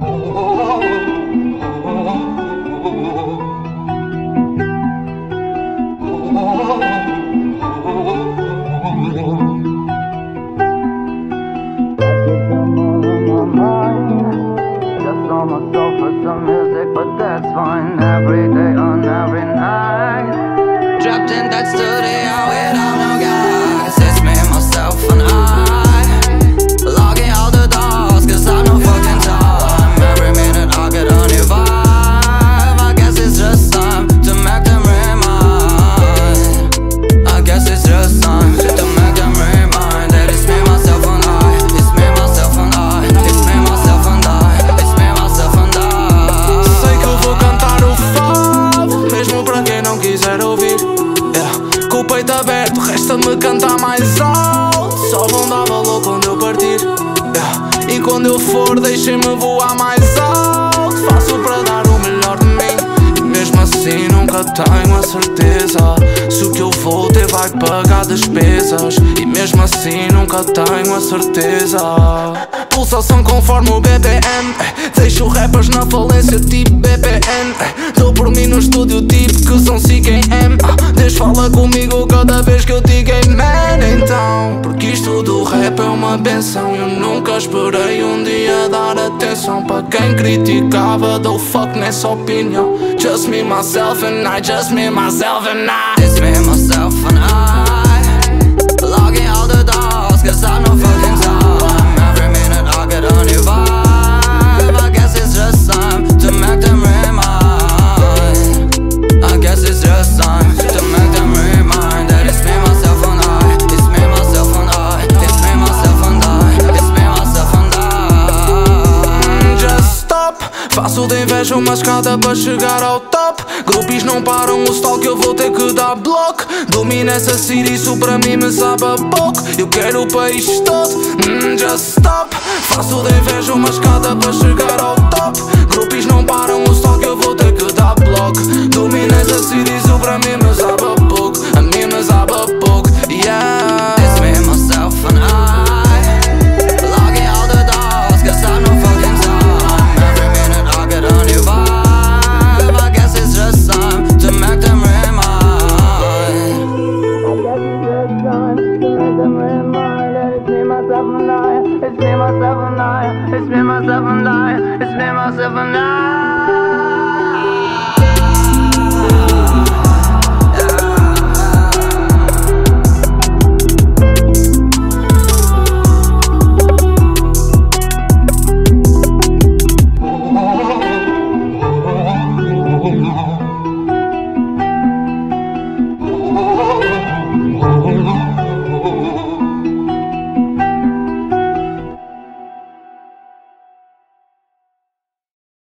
Myself for some music, but that's fine. Every day on every night, trapped in that studio without no guys. It's me, myself and I, locking all the doors, cause I have no fucking time. Every minute I get a new vibe. I guess it's just time to make them remind. I guess it's just time to make them remind that it's me, myself and I. It's me, myself and I. It's me, myself and I. Quiser ouvir, com o peito aberto, resta-me cantar mais alto. Só vão dar valor quando eu partir, e quando eu for deixem-me voar mais alto. Faço para dar o melhor de mim, e mesmo assim nunca tenho a certeza se o que eu vou ter vai pagar despesas. E mesmo assim nunca tenho a certeza. Pulsação conforme o BPM, deixo rappers na falência tipo BPN. Dou por mim no estúdio tipo que são CKM. Deus fala comigo cada vez que eu digo amen. Então, porque isto do rap é uma benção. Eu nunca esperei um dia dar atenção para quem criticava. Dou fuck nessa opinião. Just me, myself and I. Just me, myself and I. It's me, myself and I, locking all the doors, cause I know fucking time. Every minute I get a new vibe. I guess it's just time to make them remind. I guess it's just time to make them remind that it's me, myself and I. It's me, myself and I. It's me, myself and I. It's me, myself and I. Just stop. Faço de inveja uma escada para chegar ao top. Grupos não param o stalk, eu vou ter que dar bloco. Domina essa city, isso para mim me sabe a pouco. Eu quero o país todo, just stop. Faço de inveja uma escada para chegar ao top. Grupos não param o stalk, eu vou ter que dar bloco. Domina essa city, isso para mim me sabe a pouco. A mim me sabe a pouco, yeah. It's me, myself and I, locking all the doors, cause I know fucking time. Every minute I get a new vibe. I guess it's just time to make them remind. I guess it's just time to make them remind that it's me, myself and I. It's me, myself and I. It's me, myself and I. It's me, myself and I. Oh,